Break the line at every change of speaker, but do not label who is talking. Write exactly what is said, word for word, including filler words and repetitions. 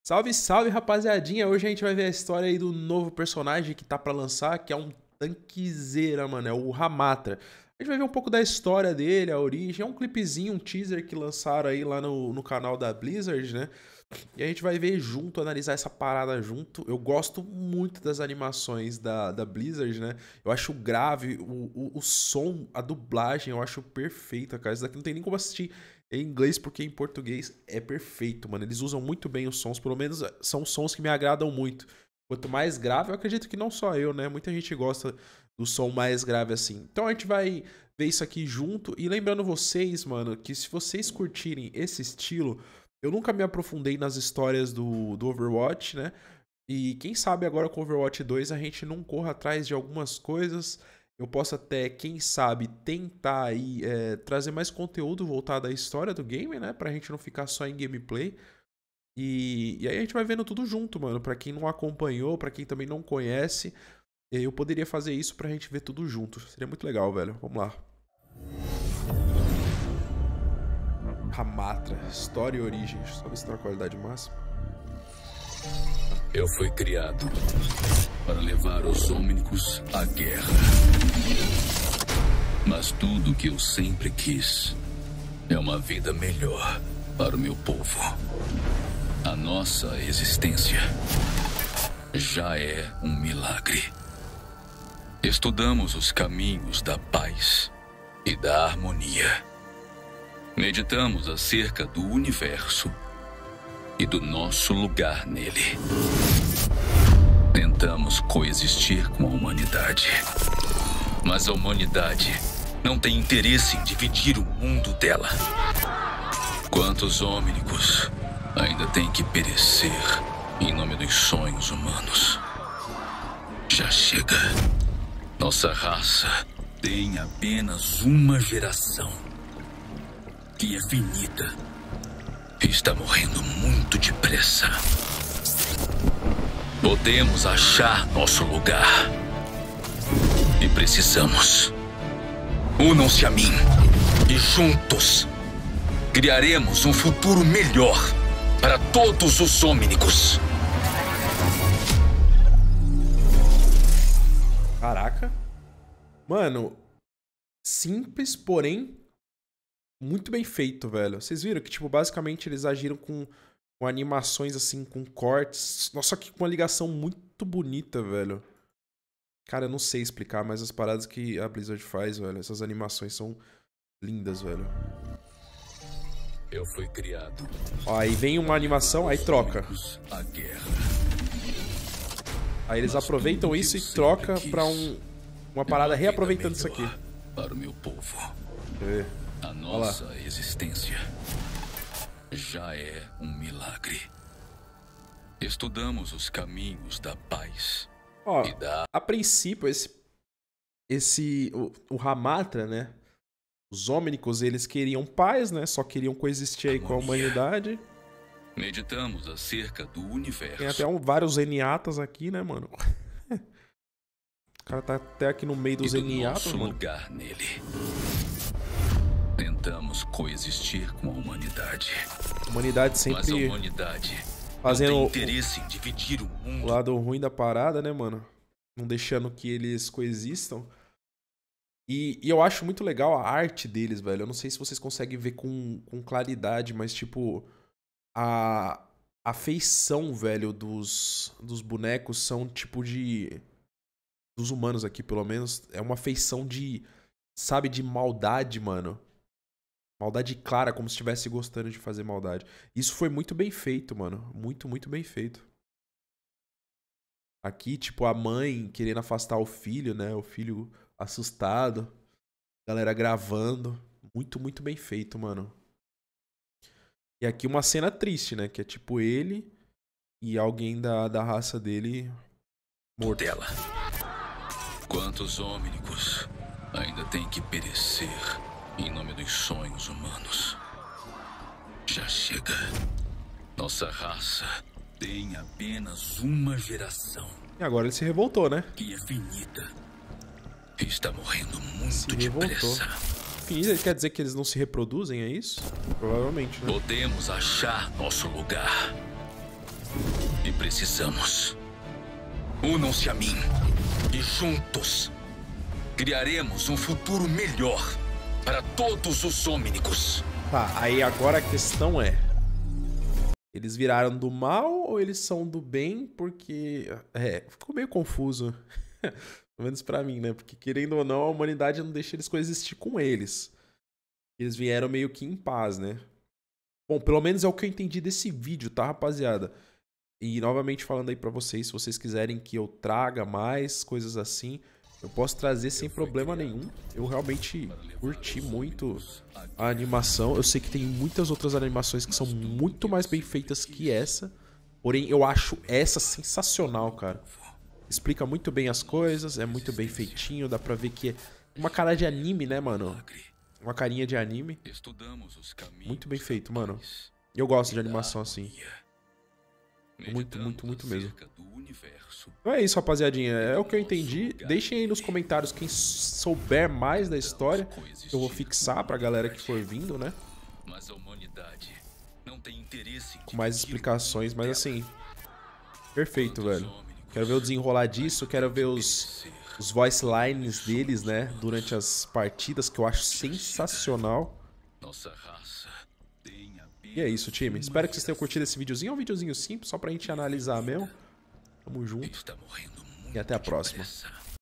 Salve, salve, rapaziadinha! Hoje a gente vai ver a história aí do novo personagem que tá pra lançar, que é um tanquezeira, mano, é o Ramatra. A gente vai ver um pouco da história dele, a origem, é um clipezinho, um teaser que lançaram aí lá no, no canal da Blizzard, né? E a gente vai ver junto, analisar essa parada junto. Eu gosto muito das animações da, da Blizzard, né? Eu acho grave, o, o, o som, a dublagem, eu acho perfeita, cara. Isso daqui não tem nem como assistir em inglês, porque em português é perfeito, mano. Eles usam muito bem os sons, pelo menos são sons que me agradam muito. Quanto mais grave, eu acredito que não só eu, né? Muita gente gosta do som mais grave assim. Então a gente vai ver isso aqui junto. E lembrando vocês, mano, que se vocês curtirem esse estilo, eu nunca me aprofundei nas histórias do, do Overwatch, né? E quem sabe agora com o Overwatch dois a gente não corra atrás de algumas coisas. Eu posso até, quem sabe, tentar aí é, trazer mais conteúdo voltado à história do game, né? Pra gente não ficar só em gameplay. E, e aí a gente vai vendo tudo junto, mano. Pra quem não acompanhou, pra quem também não conhece, eu poderia fazer isso pra gente ver tudo junto. Seria muito legal, velho. Vamos lá. Ramatra, história e origem. Deixa eu só ver se tá na qualidade máxima.
Eu fui criado para levar os Omnicos à guerra. Mas tudo que eu sempre quis é uma vida melhor para o meu povo. A nossa existência já é um milagre. Estudamos os caminhos da paz e da harmonia. Meditamos acerca do universo e do nosso lugar nele. Tentamos coexistir com a humanidade. Mas a humanidade não tem interesse em dividir o mundo dela. Quantos Omnicos ainda têm que perecer em nome dos sonhos humanos? Já chega. Nossa raça tem apenas uma geração, que é finita. Está morrendo muito depressa. Podemos achar nosso lugar. E precisamos. Unam-se a mim. E juntos criaremos um futuro melhor para todos os Omnicos.
Caraca. Mano, simples, porém muito bem feito, velho. Vocês viram que, tipo, basicamente eles agiram com, com animações, assim, com cortes. Nossa, só que com uma ligação muito bonita, velho. Cara, eu não sei explicar, mas as paradas que a Blizzard faz, velho, essas animações são lindas, velho.
Eu fui criado.
Ó, aí vem uma animação, aí troca. Aí eles aproveitam isso e trocam pra um, uma parada reaproveitando isso aqui.
Para o meu povo.
É.
A nossa existência já é um milagre. Estudamos os caminhos da paz.
Ó,
e da...
a princípio, esse, esse o, o Ramatra, né? Os Omnicos, eles queriam paz, né? Só queriam coexistir aí com a humanidade.
Meditamos acerca do universo.
Tem até um, vários Eniatas aqui, né, mano? O cara tá até aqui no meio dos Eniatas, mano.
Lugar nele. Tentamos coexistir com a humanidade.
A humanidade sempre
Mas a humanidade
fazendo
não tem interesse em dividir o mundo.
O lado ruim da parada, né, mano? Não deixando que eles coexistam. E, e eu acho muito legal a arte deles, velho. Eu não sei se vocês conseguem ver com, com claridade, mas, tipo, a, a feição, velho, dos, dos bonecos são, tipo, de... Dos humanos aqui, pelo menos. É uma feição de, sabe, de maldade, mano. Maldade clara, como se estivesse gostando de fazer maldade. Isso foi muito bem feito, mano. Muito, muito bem feito. Aqui, tipo, a mãe querendo afastar o filho, né? O filho assustado. Galera gravando. Muito, muito bem feito, mano. E aqui uma cena triste, né? Que é tipo ele e alguém da, da raça dele morto.
Dela. Quantos Omnicos ainda têm que perecer em nome dos sonhos humanos? Já chega. Nossa raça tem apenas uma geração.
E agora ele se revoltou, né?
Que é finita. Está morrendo muito
se revoltou.
depressa.
Finita quer dizer que eles não se reproduzem, é isso? Provavelmente, né?
Podemos achar nosso lugar. precisamos. Unam-se a mim e juntos criaremos um futuro melhor para todos os Omnínicos.
Tá, aí agora a questão é... Eles viraram do mal ou eles são do bem? Porque... É, ficou meio confuso. Pelo menos pra mim, né? Porque querendo ou não, a humanidade não deixa eles coexistir com eles. Eles vieram meio que em paz, né? Bom, pelo menos é o que eu entendi desse vídeo, tá, rapaziada? E novamente falando aí pra vocês, se vocês quiserem que eu traga mais coisas assim, eu posso trazer sem problema nenhum. Eu realmente curti muito a animação. Eu sei que tem muitas outras animações que são muito mais bem feitas que essa. Porém, eu acho essa sensacional, cara. Explica muito bem as coisas, é muito bem feitinho. Dá pra ver que é uma cara de anime, né, mano? Uma carinha de anime. Muito bem feito, mano. Eu gosto de animação assim. Muito, muito, muito mesmo. Então é isso, rapaziadinha. É o que eu entendi. Deixem aí nos comentários quem souber mais da história. Eu vou fixar pra galera que for vindo, né? Com mais explicações, mas assim... Perfeito, velho. Quero ver o desenrolar disso. Quero ver os, os voice lines deles, né? Durante as partidas, que eu acho sensacional. E é isso, time. Espero que vocês tenham curtido esse videozinho. É um videozinho simples, só pra gente analisar mesmo. Tamo junto. E até a próxima.